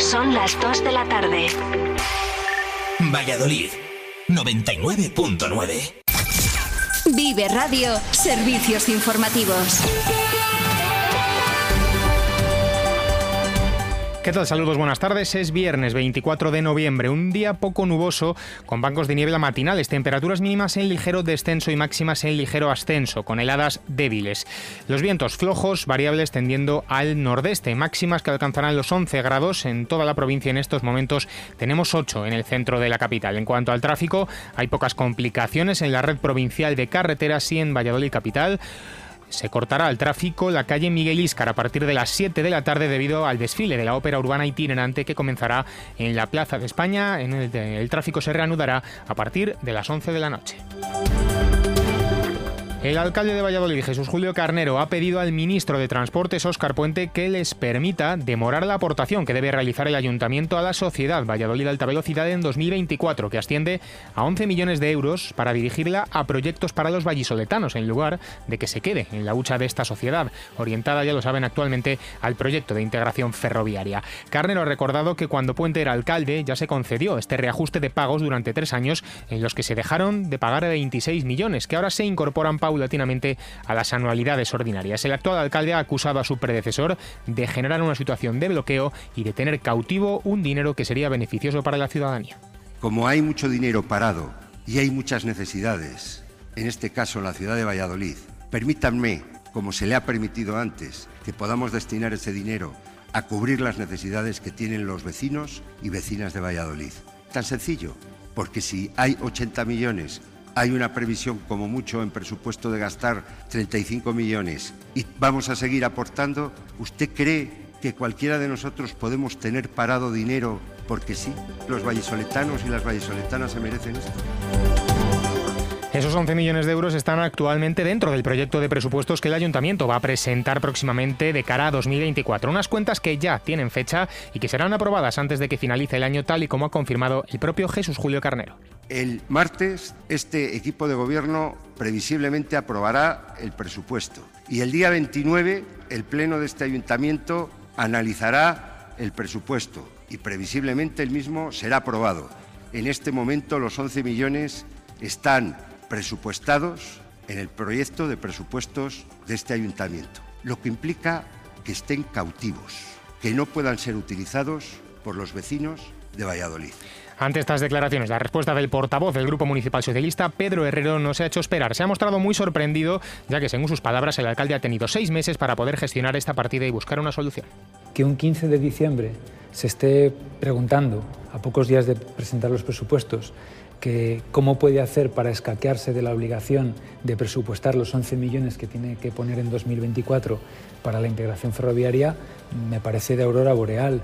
Son las 2 de la tarde. Valladolid, 99.9. Vive Radio, servicios informativos. ¿Qué tal? Saludos, buenas tardes. Es viernes 24 de noviembre, un día poco nuboso con bancos de niebla matinales, temperaturas mínimas en ligero descenso y máximas en ligero ascenso, con heladas débiles. Los vientos flojos, variables tendiendo al nordeste, máximas que alcanzarán los 11 grados en toda la provincia. En estos momentos tenemos 8 en el centro de la capital. En cuanto al tráfico, hay pocas complicaciones en la red provincial de carreteras y en Valladolid capital. Se cortará el tráfico la calle Miguel Íscar a partir de las 7 de la tarde debido al desfile de la ópera urbana itinerante que comenzará en la Plaza de España. El tráfico se reanudará a partir de las 11 de la noche. El alcalde de Valladolid, Jesús Julio Carnero, ha pedido al ministro de Transportes, Óscar Puente, que les permita demorar la aportación que debe realizar el ayuntamiento a la sociedad Valladolid Alta Velocidad en 2024, que asciende a 11 millones de euros para dirigirla a proyectos para los vallisoletanos, en lugar de que se quede en la hucha de esta sociedad, orientada, ya lo saben, actualmente al proyecto de integración ferroviaria. Carnero ha recordado que cuando Puente era alcalde ya se concedió este reajuste de pagos durante 3 años en los que se dejaron de pagar 26 millones, que ahora se incorporan paulatinamente a las anualidades ordinarias. El actual alcalde ha acusado a su predecesor de generar una situación de bloqueo y de tener cautivo un dinero que sería beneficioso para la ciudadanía. Como hay mucho dinero parado y hay muchas necesidades, en este caso en la ciudad de Valladolid, permítanme, como se le ha permitido antes, que podamos destinar ese dinero a cubrir las necesidades que tienen los vecinos y vecinas de Valladolid. Tan sencillo, porque si hay 80 millones, hay una previsión como mucho en presupuesto de gastar 35 millones y vamos a seguir aportando. ¿Usted cree que cualquiera de nosotros podemos tener parado dinero porque sí? Los vallisoletanos y las vallisoletanas se merecen esto. Esos 11 millones de euros están actualmente dentro del proyecto de presupuestos que el Ayuntamiento va a presentar próximamente de cara a 2024. Unas cuentas que ya tienen fecha y que serán aprobadas antes de que finalice el año, tal y como ha confirmado el propio Jesús Julio Carnero. El martes este equipo de gobierno previsiblemente aprobará el presupuesto y el día 29 el pleno de este ayuntamiento analizará el presupuesto y previsiblemente el mismo será aprobado. En este momento los 11 millones están presupuestados en el proyecto de presupuestos de este ayuntamiento, lo que implica que estén cautivos, que no puedan ser utilizados por los vecinos de Valladolid. Ante estas declaraciones, la respuesta del portavoz del Grupo Municipal Socialista, Pedro Herrero, no se ha hecho esperar. Se ha mostrado muy sorprendido, ya que, según sus palabras, el alcalde ha tenido 6 meses para poder gestionar esta partida y buscar una solución. Que un 15 de diciembre se esté preguntando, a pocos días de presentar los presupuestos, que cómo puede hacer para escaquearse de la obligación de presupuestar los 11 millones que tiene que poner en 2024 para la integración ferroviaria, me parece de aurora boreal.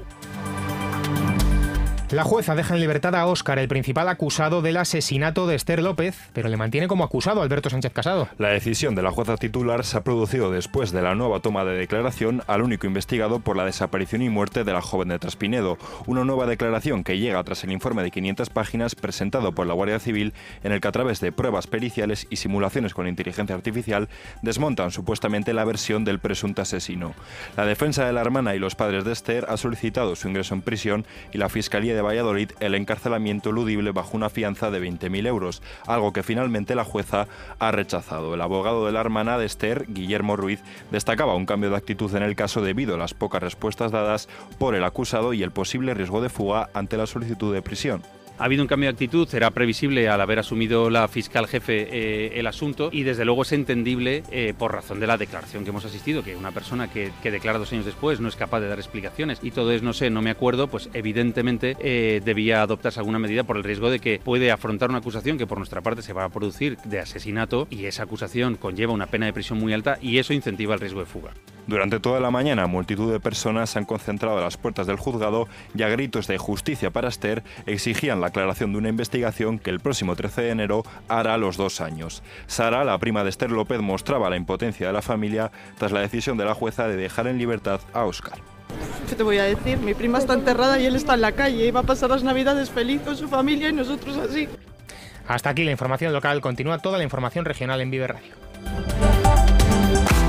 La jueza deja en libertad a Óscar, el principal acusado del asesinato de Esther López, pero le mantiene como acusado a Alberto Sánchez Casado. La decisión de la jueza titular se ha producido después de la nueva toma de declaración al único investigado por la desaparición y muerte de la joven de Traspinedo. Una nueva declaración que llega tras el informe de 500 páginas presentado por la Guardia Civil, en el que a través de pruebas periciales y simulaciones con inteligencia artificial desmontan supuestamente la versión del presunto asesino. La defensa de la hermana y los padres de Esther ha solicitado su ingreso en prisión y la Fiscalía de Valladolid el encarcelamiento eludible bajo una fianza de 20.000 euros, algo que finalmente la jueza ha rechazado. El abogado de la hermana de Esther, Guillermo Ruiz, destacaba un cambio de actitud en el caso debido a las pocas respuestas dadas por el acusado y el posible riesgo de fuga ante la solicitud de prisión. Ha habido un cambio de actitud, era previsible al haber asumido la fiscal jefe el asunto y desde luego es entendible por razón de la declaración que hemos asistido, que una persona que declara 2 años después no es capaz de dar explicaciones y todo es no me acuerdo, pues evidentemente debía adoptarse alguna medida por el riesgo de que puede afrontar una acusación que por nuestra parte se va a producir de asesinato y esa acusación conlleva una pena de prisión muy alta y eso incentiva el riesgo de fuga. Durante toda la mañana, multitud de personas se han concentrado a las puertas del juzgado y a gritos de justicia para Esther exigían la aclaración de una investigación que el próximo 13 de enero hará los 2 años. Sara, la prima de Esther López, mostraba la impotencia de la familia tras la decisión de la jueza de dejar en libertad a Óscar. ¿Qué te voy a decir? Mi prima está enterrada y él está en la calle y va a pasar las Navidades feliz con su familia y nosotros así. Hasta aquí la información local. Continúa toda la información regional en Vive Radio.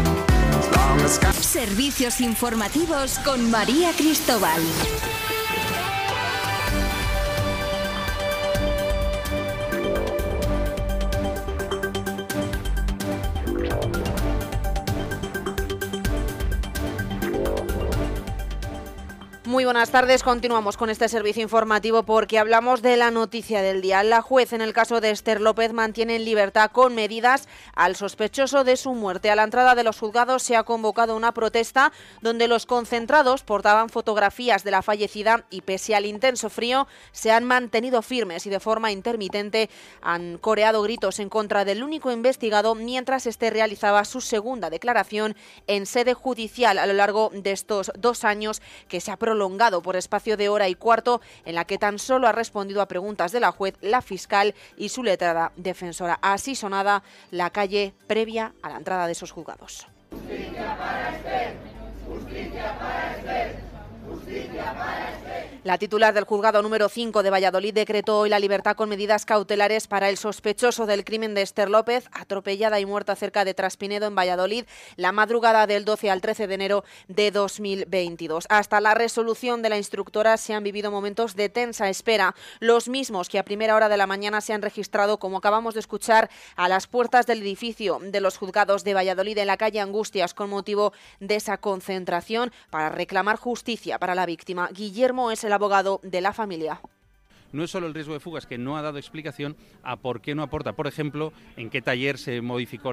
Servicios informativos con María Cristóbal. Muy buenas tardes, continuamos con este servicio informativo porque hablamos de la noticia del día. La juez en el caso de Esther López mantiene en libertad con medidas al sospechoso de su muerte. A la entrada de los juzgados se ha convocado una protesta donde los concentrados portaban fotografías de la fallecida y pese al intenso frío se han mantenido firmes y de forma intermitente han coreado gritos en contra del único investigado mientras este realizaba su segunda declaración en sede judicial a lo largo de estos 2 años que se ha prolongado por espacio de hora y cuarto, en la que tan solo ha respondido a preguntas de la juez, la fiscal y su letrada defensora. Así sonaba la calle previa a la entrada de esos juzgados. Justicia para Esther, justicia para Esther, justicia para Esther. La titular del juzgado número 5 de Valladolid decretó hoy la libertad con medidas cautelares para el sospechoso del crimen de Esther López, atropellada y muerta cerca de Traspinedo, en Valladolid, la madrugada del 12 al 13 de enero de 2022. Hasta la resolución de la instructora se han vivido momentos de tensa espera, los mismos que a primera hora de la mañana se han registrado, como acabamos de escuchar, a las puertas del edificio de los juzgados de Valladolid en la calle Angustias, con motivo de esa concentración para reclamar justicia para la víctima. Guillermo es el abogado de la familia. No es solo el riesgo de fugas, que no ha dado explicación a por qué no aporta, por ejemplo, en qué taller se modificó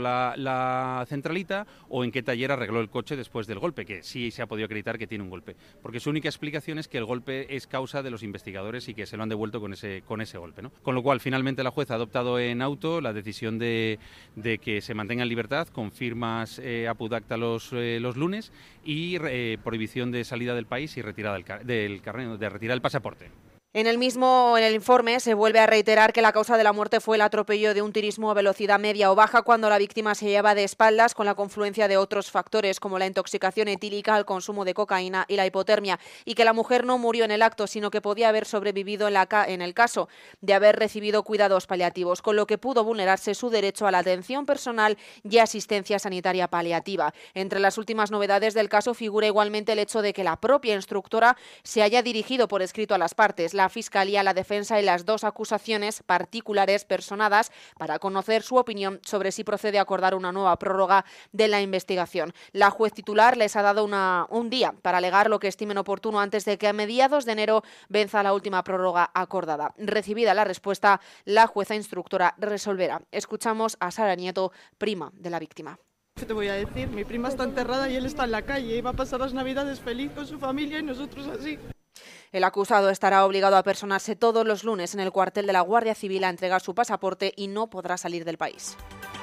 la centralita o en qué taller arregló el coche después del golpe, que sí se ha podido acreditar que tiene un golpe. Porque su única explicación es que el golpe es causa de los investigadores y que se lo han devuelto con ese golpe, ¿no? Con lo cual, finalmente la jueza ha adoptado en auto la decisión de que se mantenga en libertad con firmas apud acta los lunes y prohibición de salida del país y retirada del carnet, de retirar el pasaporte. En el informe se vuelve a reiterar que la causa de la muerte fue el atropello de un turismo a velocidad media o baja cuando la víctima se lleva de espaldas con la confluencia de otros factores como la intoxicación etílica, el consumo de cocaína y la hipotermia, y que la mujer no murió en el acto, sino que podía haber sobrevivido en el caso de haber recibido cuidados paliativos, con lo que pudo vulnerarse su derecho a la atención personal y asistencia sanitaria paliativa. Entre las últimas novedades del caso figura igualmente el hecho de que la propia instructora se haya dirigido por escrito a las partes, la Fiscalía, la Defensa y las 2 acusaciones particulares personadas para conocer su opinión sobre si procede a acordar una nueva prórroga de la investigación. La juez titular les ha dado un día para alegar lo que estimen oportuno antes de que a mediados de enero venza la última prórroga acordada. Recibida la respuesta, la jueza instructora resolverá. Escuchamos a Sara Nieto, prima de la víctima. ¿Qué te voy a decir? Mi prima está enterrada y él está en la calle y va a pasar las Navidades feliz con su familia y nosotros así. El acusado estará obligado a personarse todos los lunes en el cuartel de la Guardia Civil a entregar su pasaporte y no podrá salir del país.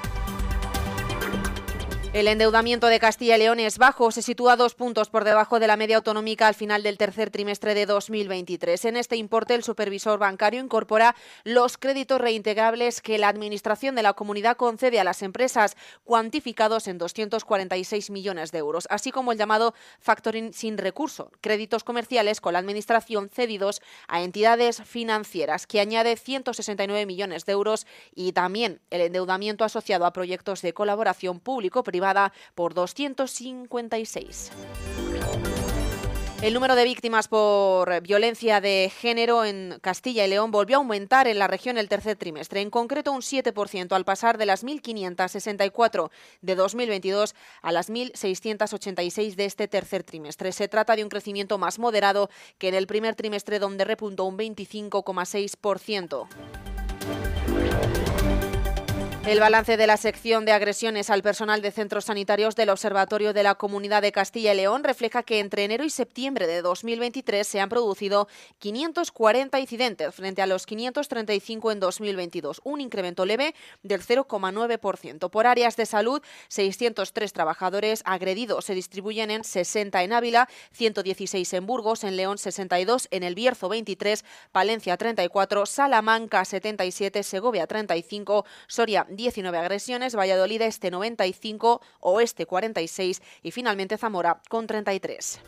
El endeudamiento de Castilla y León es bajo, se sitúa 2 puntos por debajo de la media autonómica al final del tercer trimestre de 2023. En este importe, el supervisor bancario incorpora los créditos reintegrables que la Administración de la Comunidad concede a las empresas, cuantificados en 246 millones de euros, así como el llamado factoring sin recurso, créditos comerciales con la Administración cedidos a entidades financieras, que añade 169 millones de euros, y también el endeudamiento asociado a proyectos de colaboración público-privada por 256. El número de víctimas por violencia de género en Castilla y León volvió a aumentar en la región el tercer trimestre, en concreto un 7%, al pasar de las 1.564 de 2022 a las 1.686 de este tercer trimestre. Se trata de un crecimiento más moderado que en el primer trimestre, donde repuntó un 25,6%. El balance de la sección de agresiones al personal de centros sanitarios del Observatorio de la Comunidad de Castilla y León refleja que entre enero y septiembre de 2023 se han producido 540 incidentes frente a los 535 en 2022, un incremento leve del 0,9%. Por áreas de salud, 603 trabajadores agredidos se distribuyen en 60 en Ávila, 116 en Burgos, en León 62, en El Bierzo 23, Palencia 34, Salamanca 77, Segovia 35, Soria 19 agresiones, Valladolid Este 95, Oeste 46 y finalmente Zamora con 33.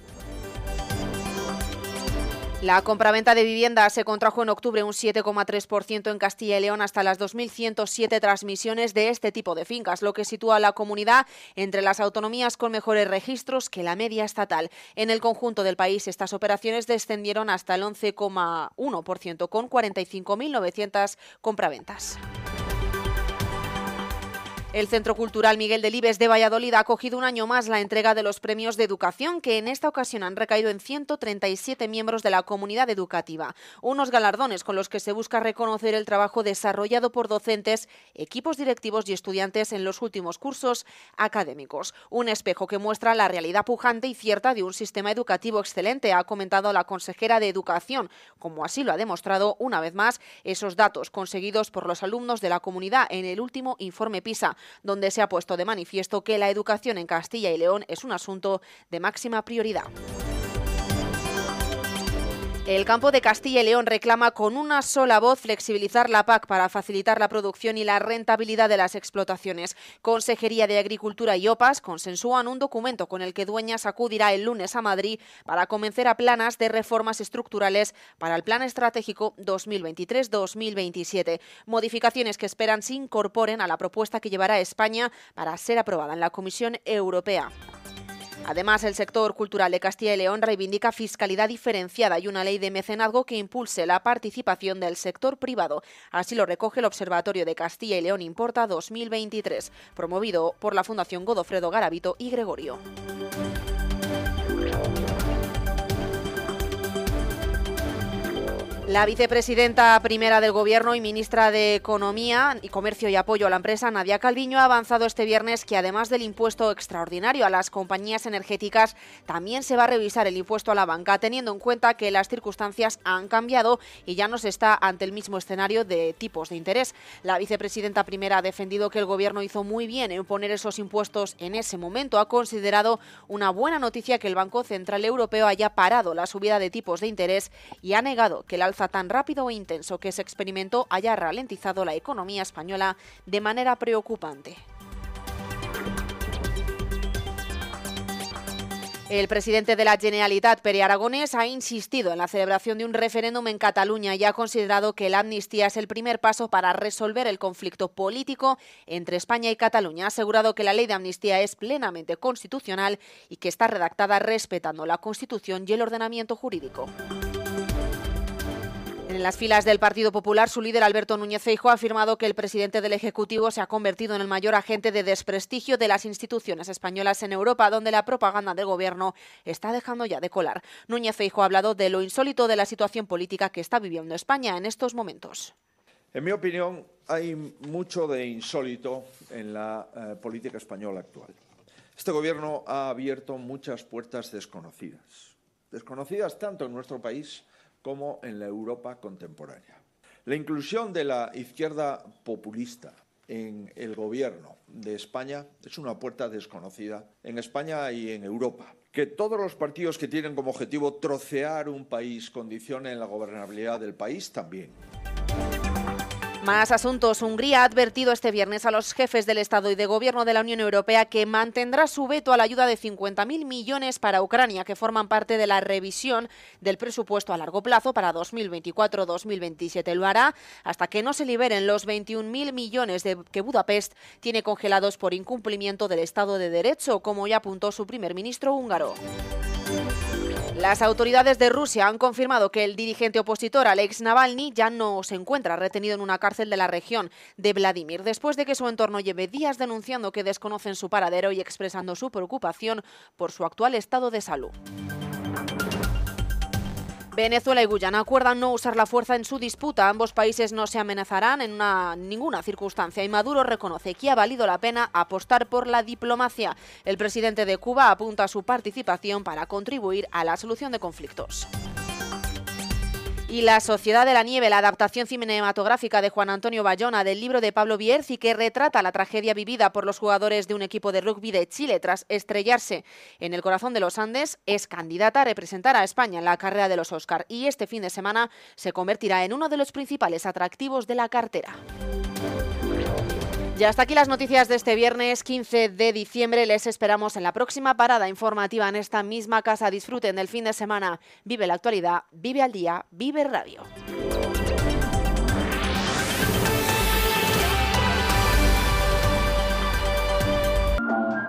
La compraventa de vivienda se contrajo en octubre un 7,3% en Castilla y León hasta las 2.107 transmisiones de este tipo de fincas, lo que sitúa a la comunidad entre las autonomías con mejores registros que la media estatal. En el conjunto del país, estas operaciones descendieron hasta el 11,1%, con 45.900 compraventas. El Centro Cultural Miguel Delibes de Valladolid ha acogido un año más la entrega de los premios de educación, que en esta ocasión han recaído en 137 miembros de la comunidad educativa. Unos galardones con los que se busca reconocer el trabajo desarrollado por docentes, equipos directivos y estudiantes en los últimos cursos académicos. Un espejo que muestra la realidad pujante y cierta de un sistema educativo excelente, ha comentado la consejera de Educación, como así lo ha demostrado una vez más esos datos conseguidos por los alumnos de la comunidad en el último informe PISA, donde se ha puesto de manifiesto que la educación en Castilla y León es un asunto de máxima prioridad. El campo de Castilla y León reclama con una sola voz flexibilizar la PAC para facilitar la producción y la rentabilidad de las explotaciones. Consejería de Agricultura y OPAS consensúan un documento con el que Dueñas acudirá el lunes a Madrid para convencer a Planas de reformas estructurales para el Plan Estratégico 2023-2027. Modificaciones que esperan se incorporen a la propuesta que llevará a España para ser aprobada en la Comisión Europea. Además, el sector cultural de Castilla y León reivindica fiscalidad diferenciada y una ley de mecenazgo que impulse la participación del sector privado. Así lo recoge el Observatorio de Castilla y León Importa 2023, promovido por la Fundación Godofredo Garavito y Gregorio. La vicepresidenta primera del Gobierno y ministra de Economía y Comercio y Apoyo a la Empresa, Nadia Calviño, ha avanzado este viernes que además del impuesto extraordinario a las compañías energéticas, también se va a revisar el impuesto a la banca, teniendo en cuenta que las circunstancias han cambiado y ya no se está ante el mismo escenario de tipos de interés. La vicepresidenta primera ha defendido que el Gobierno hizo muy bien en poner esos impuestos en ese momento. Ha considerado una buena noticia que el Banco Central Europeo haya parado la subida de tipos de interés y ha negado que el alza tan rápido e intenso que se experimentó haya ralentizado la economía española de manera preocupante. El presidente de la Generalitat, Pere Aragonès, ha insistido en la celebración de un referéndum en Cataluña y ha considerado que la amnistía es el primer paso para resolver el conflicto político entre España y Cataluña. Ha asegurado que la ley de amnistía es plenamente constitucional y que está redactada respetando la Constitución y el ordenamiento jurídico. En las filas del Partido Popular, su líder Alberto Núñez Feijóo ha afirmado que el presidente del Ejecutivo se ha convertido en el mayor agente de desprestigio de las instituciones españolas en Europa, donde la propaganda del Gobierno está dejando ya de colar. Núñez Feijóo ha hablado de lo insólito de la situación política que está viviendo España en estos momentos. En mi opinión, hay mucho de insólito en la política española actual. Este Gobierno ha abierto muchas puertas desconocidas tanto en nuestro país como en la Europa contemporánea. La inclusión de la izquierda populista en el Gobierno de España es una puerta desconocida en España y en Europa. Que todos los partidos que tienen como objetivo trocear un país condicionen la gobernabilidad del país también. Más asuntos. Hungría ha advertido este viernes a los jefes del Estado y de Gobierno de la Unión Europea que mantendrá su veto a la ayuda de 50.000 millones para Ucrania, que forman parte de la revisión del presupuesto a largo plazo para 2024-2027. Lo hará hasta que no se liberen los 21.000 millones que Budapest tiene congelados por incumplimiento del Estado de Derecho, como ya apuntó su primer ministro húngaro. Las autoridades de Rusia han confirmado que el dirigente opositor Alex Navalny ya no se encuentra retenido en una cárcel de la región de Vladimir, después de que su entorno lleve días denunciando que desconocen su paradero y expresando su preocupación por su actual estado de salud. Venezuela y Guyana acuerdan no usar la fuerza en su disputa. Ambos países no se amenazarán en ninguna circunstancia y Maduro reconoce que ha valido la pena apostar por la diplomacia. El presidente de Cuba apunta a su participación para contribuir a la solución de conflictos. Y La Sociedad de la Nieve, la adaptación cinematográfica de Juan Antonio Bayona del libro de Pablo Bierzi, que retrata la tragedia vivida por los jugadores de un equipo de rugby de Chile tras estrellarse en el corazón de los Andes, es candidata a representar a España en la carrera de los Oscar y este fin de semana se convertirá en uno de los principales atractivos de la cartera. Y hasta aquí las noticias de este viernes 15 de diciembre. Les esperamos en la próxima parada informativa en esta misma casa. Disfruten del fin de semana. Vive la actualidad, vive al día, vive radio.